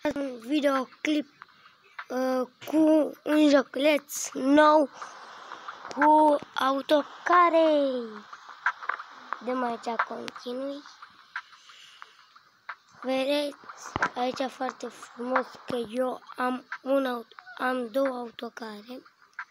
un videoclip cu un joculeț nou cu autocare. Dăm aici continui. Vedeți aici foarte frumos că eu am două autocare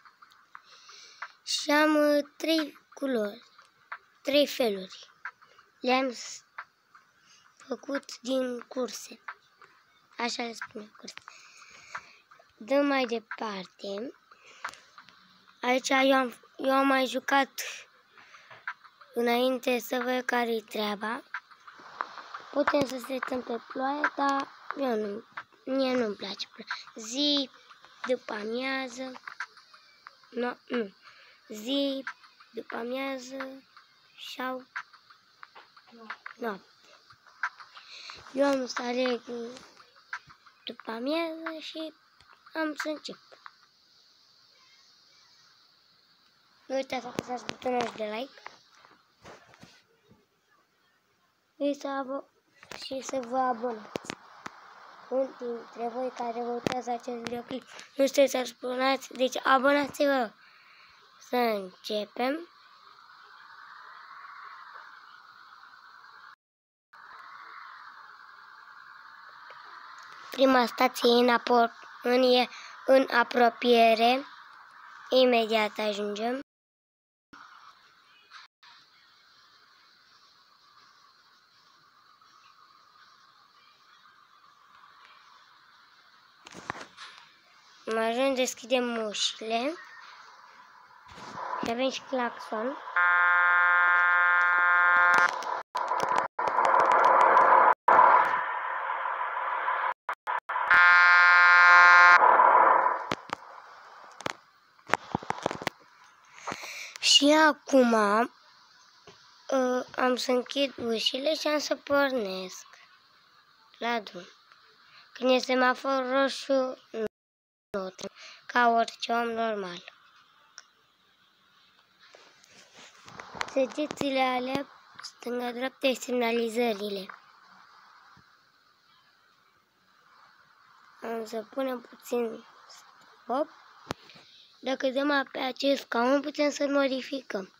și am 3 culori, 3 feluri. Le-am făcut din curse. Așa le spune curse. Dăm mai departe. Aici eu am mai jucat înainte să văd care-i treaba. Putem să se întâmple ploaie, dar mie nu-mi place ploaie. Zi, după amiază, nu. Zi, după amiază sau noapte. Eu am să aleg după amiază și am să încep. Nu uitați să apăsați butonul de like. Și să vă abonați. Unul dintre voi care vă uitați acest videoclip nu știți să spuneți, deci abonați-vă. Să începem. Prima stație e în apropiere. Imediat ajungem. Mai ajung, deschidem ușile și avem și claxon. Și acum am să închid ușile și am să pornesc la drum. Când este semafor roșu, nu, ca orice om normal. Săgețile alea, stânga-dreapta, semnalizările. Am să punem puțin stop. Dacă dăm pe acest scaun, putem să-l modificăm.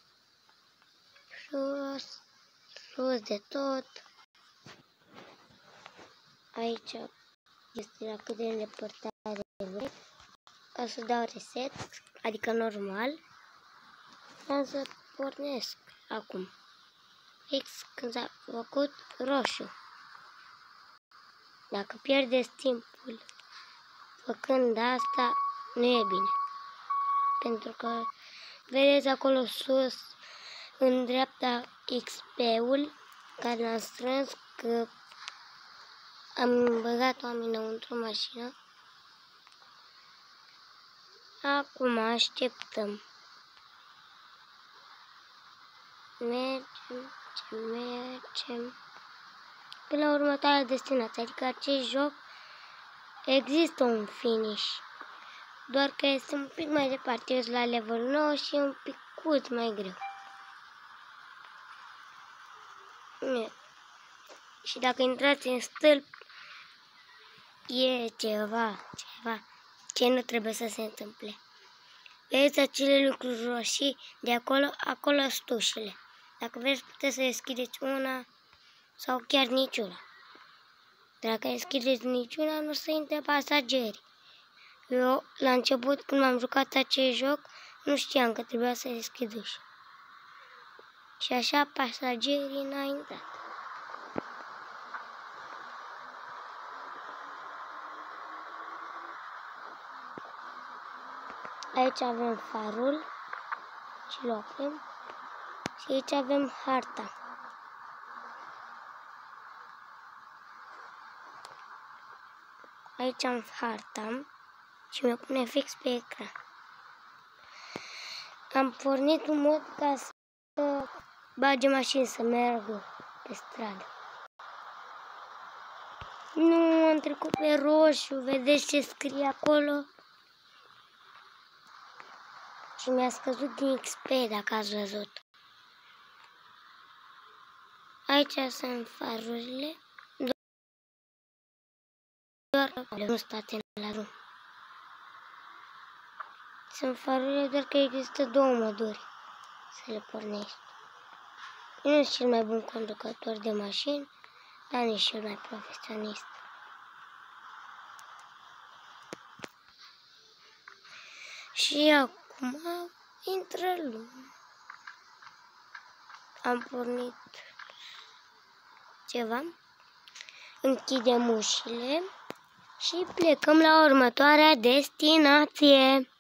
Sus de tot. Aici este la cât de îndepărtare vrei. O să dau reset, adică normal. Am să pornesc acum. Fix când s-a făcut roșu. Dacă pierdeți timpul făcând asta, nu e bine. Pentru că vedeți acolo sus, în dreapta, XP-ul care l-am strâns, că am băgat oamenii înăuntru mașină. Acum așteptăm. Mergem până la următoarea destinație. Adică acest joc există un finish. Doar că este un pic mai departe. Eu sunt la level 9 și e un pic mai greu. Și dacă intrați în stâlp, e ceva ce nu trebuie să se întâmple. Vedeți acele lucruri roșii de acolo? Acolo sunt ușile. Dacă vreți, puteți să deschideți una sau chiar niciuna. Dacă deschideți niciuna, nu se intre pasageri. Eu, la început, când am jucat acest joc, nu știam că trebuia să deschid ușa. Și așa pasagerii n-au intrat. Aici avem farul și îl oprim. Și aici avem harta. Aici am harta și mi-o pune fix pe ecran. Am pornit un mod ca să bage mașini să meargă pe stradă. Nu, am trecut pe roșu, vedeți ce scrie acolo? Și mi-a scăzut din XP, dacă ați văzut. Aici sunt farurile. doar nu state la drum. Sunt farurile, doar că există două moduri să le pornești. Eu nu sunt cel mai bun conducător de mașini, dar nici cel mai profesionist. Și acum intră lumea. Am pornit ceva, închidem ușile și plecăm la următoarea destinație.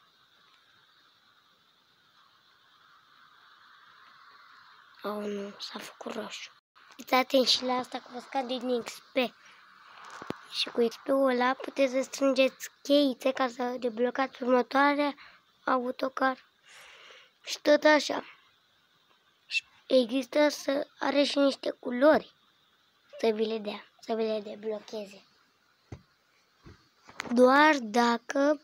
Oh, nu, s-a făcut roșu. Fiți atenți și la asta că vă scade din XP. Și cu XP-ul ăla puteți să strângeți cheițe ca să deblocați următoarea autocar. Și tot așa. Există are și niște culori să vi le dea, să vi le deblocheze. Doar dacă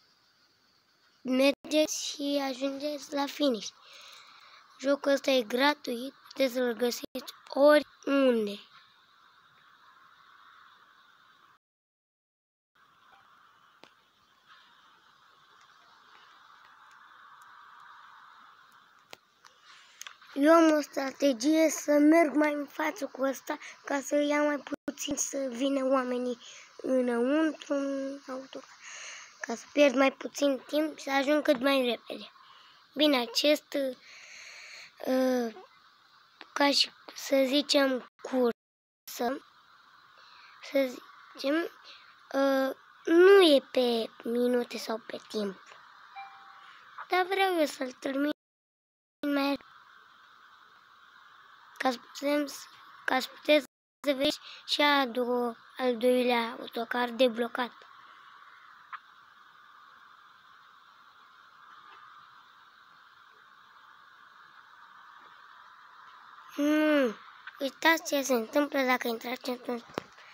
mergeți și ajungeți la finish. Jocul ăsta e gratuit, puteți să-l găsiți oriunde. Eu am o strategie să merg mai în față cu ăsta ca să ia mai puțin, să vină oamenii înăuntru în autocar, ca să pierd mai puțin timp și să ajung cât mai repede. Bine, acest, ca și să zicem cursă, să zicem, nu e pe minute sau pe timp, dar vreau eu să-l termin mai ca să puteți să vedeți și al doilea autocar deblocat. Uitați ce se întâmplă dacă intrați într-un...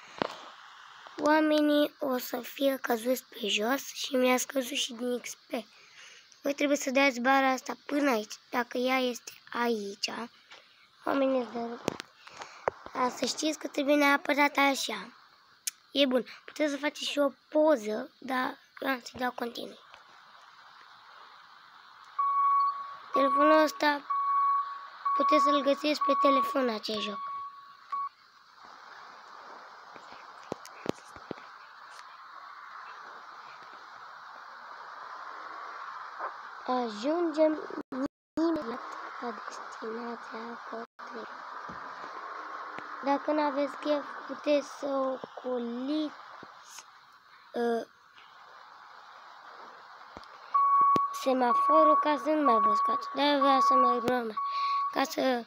Oamenii o să fie căzuți pe jos și mi-a scăzut și din XP. Voi trebuie să dați bara asta până aici. Dacă ea este aici, oamenii îți dă. Să știți că trebuie neapărat așa. E bun. Puteți să faceți și o poză, dar eu am să-i dau continui. Telefonul ăsta puteți să-l găsiți pe telefon, acest joc. Ajungem imediat la destinația potrivită. Dacă nu aveți chef, puteți să ocoliți semaforul ca să nu mai vă scoați. Dar eu vreau să merg normal. Ca să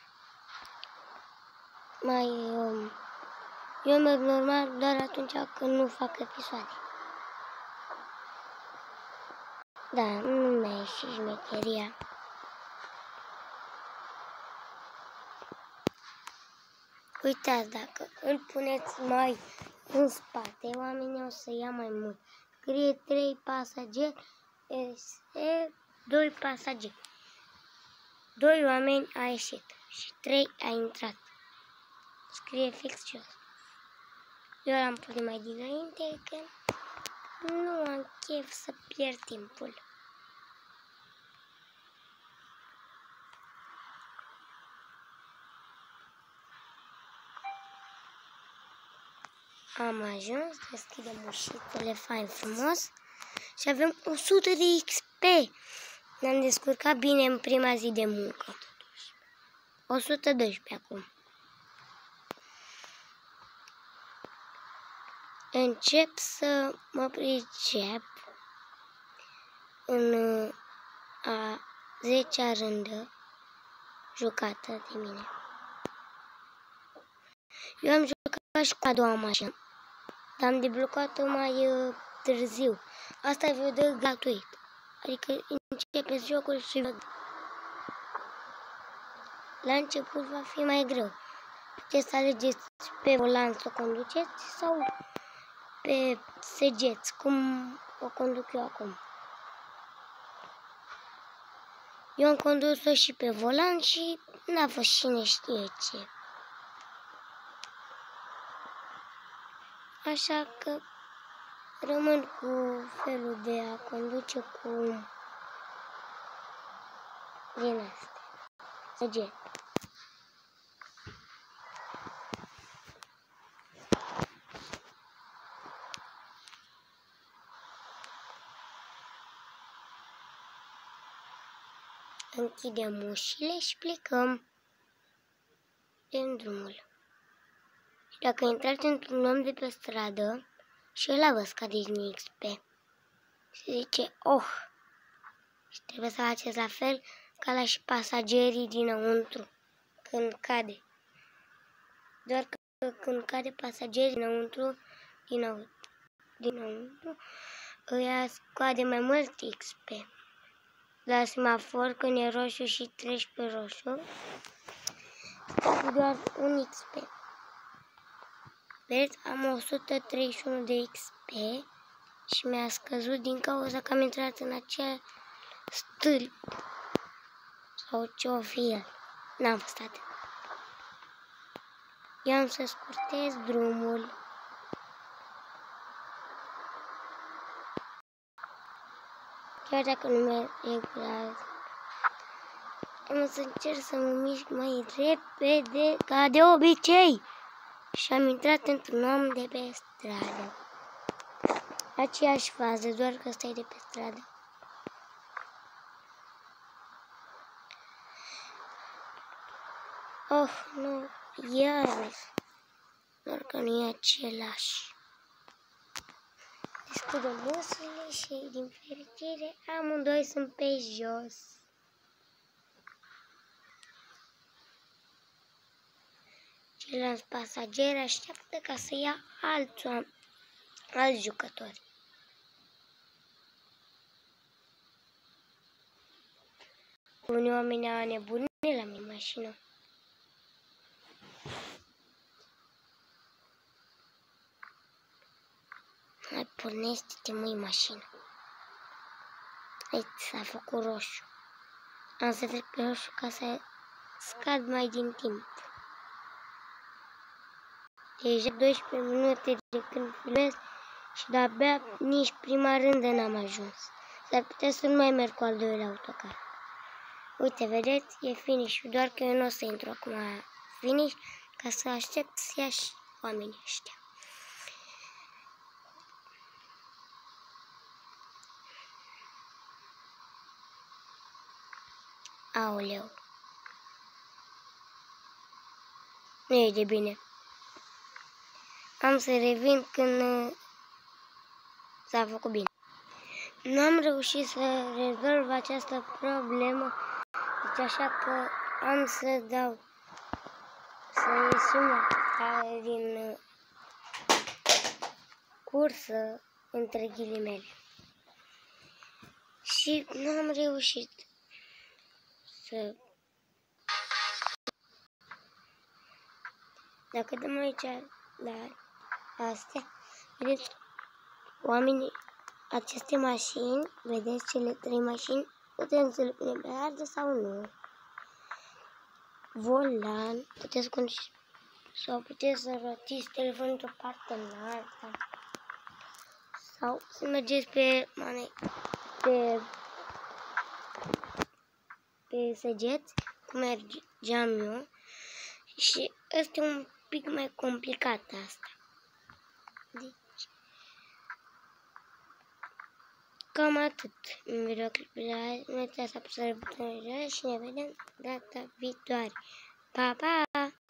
mai... eu merg normal doar atunci când nu fac episoade. Da, nu mi-a ieșit șmecheria. Uitați, dacă îl puneți mai în spate, oamenii o să ia mai mult. Scrie 3 pasageri, este 2 pasageri. 2 oameni a ieșit și 3 a intrat. Scrie fix jos. Eu l-am pus mai dinainte că nu am chef să pierd timpul. Am ajuns, deschidem ușitele fain frumos și avem 100 de XP. Ne-am descurcat bine în prima zi de muncă. 112 acum. Încep să mă pricep în a 10-a rândă jucată de mine. Eu am jucat și cu a doua mașină, dar am deblocat-o mai târziu. Asta vă dă gratuit. Adică începeți jocul și la început va fi mai greu. Puteți să alegeți pe volan să o conduceți sau pe săgeți, cum o conduc eu acum. Eu am condus-o și pe volan și n-a fost cine știe ce. Așa că rămân cu felul de a conduce cu din astea. Săget. Închidem ușile și plecăm în drumul. Și dacă intrați într-un om de pe stradă și ăla vă scade din XP, se zice, oh, și trebuie să faceți la fel ca la și pasagerii dinăuntru când cade. Doar că când cade pasagerii dinăuntru, îi scade mai mult XP. La semafor, când e roșu și treci pe roșu, scade doar un XP. Vedeți, am 131 de XP și mi-a scăzut din cauza că am intrat în acea stâlp sau ce-o fi el. N-am fost atât. Eu am să scurtez drumul. Chiar dacă nu merg la... Am să încerc să mă mișc mai repede ca de obicei. Și am intrat într-un om de pe stradă. Aceeași fază, doar că stai de pe stradă. Oh, nu, iarăși. Doar că nu e același. Deschidem ușile și, din fericire, amândoi sunt pe jos. Ceilalți pasageri așteaptă ca să ia alți jucători. Unii oameni au nebunit la mine mașină. Hai, pornește-te, măi, mașină. Aici s-a făcut roșu. Am să trec pe roșu ca să scad mai din timp. Deja 12 minute de când filmez și de-abia nici prima rândă n-am ajuns. S-ar putea să nu mai merg cu al doilea autocar. Uite, vedeți, e finish, doar că eu nu o să intru acum la finish ca să aștept să ia și oamenii ăștia. Aoleu. Nu e de bine. Am să revin când s-a făcut bine. Nu am reușit să rezolv această problemă, deci așa că am să ieșim din cursă, între ghilimele. Și nu am reușit să... Dacă dăm aici la astea, vedeți, oamenii, aceste mașini, vedeți cele 3 mașini, putem să le punem pe hartă sau nu. Volan, puteți conduce sau puteți să rotiți telefonul într-o parte în alta. Sau să mergeți pe săget, cum mergeam eu. Și este un pic mai complicat asta. Deci, cam atât în videoclipul azi. Nu uitați să apăsați butonul jos și ne vedem data viitoare. Pa, pa!